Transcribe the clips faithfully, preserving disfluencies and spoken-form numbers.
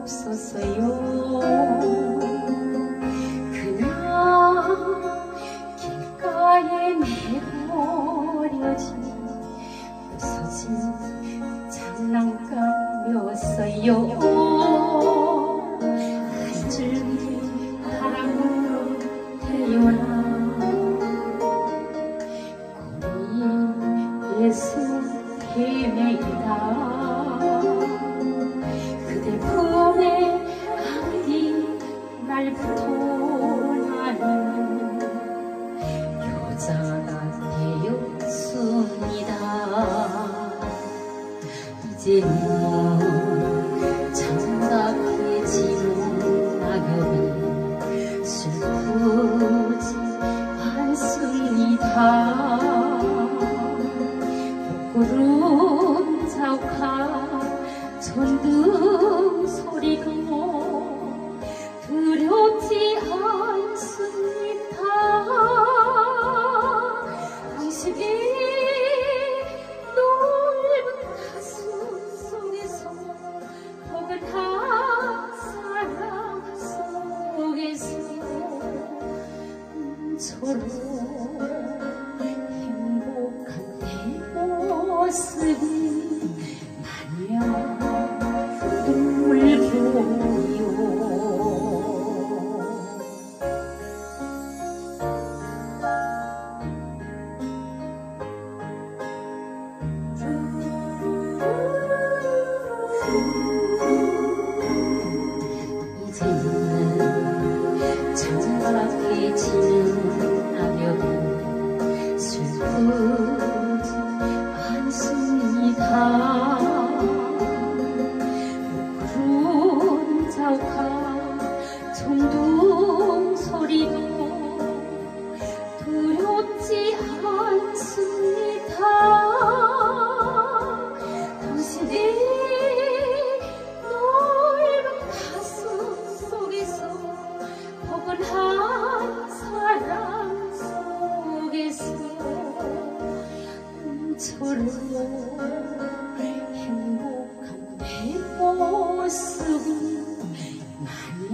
없었어요. 그냥 길가에 내버려진 부서진 장난감이었어요. 한 줄기 바람으로 태어나 고민에서 헤매이다 그대 품에 안긴 날부터 나는 여자가 되었습니다. 이제는 창밖해지는 낙엽이 슬프지 않습니다. 구름 자욱한 전등 소리도 두렵지 않습니다. 당신이 넓은 가슴 속에서 포근한 사랑 속에서 서로 행복한 내 모습이 마냥 눈물 보여. 이제는 창밖해지는 낙엽이 슬프지 않습니다. 구름 자욱한 전등 소리도 두렵지 않습니다. 당신이 넓은 가슴 속에서 포근한 사랑 속에서 서로 행복한 내 모습은 마냥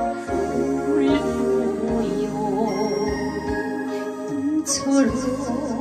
울보여 서로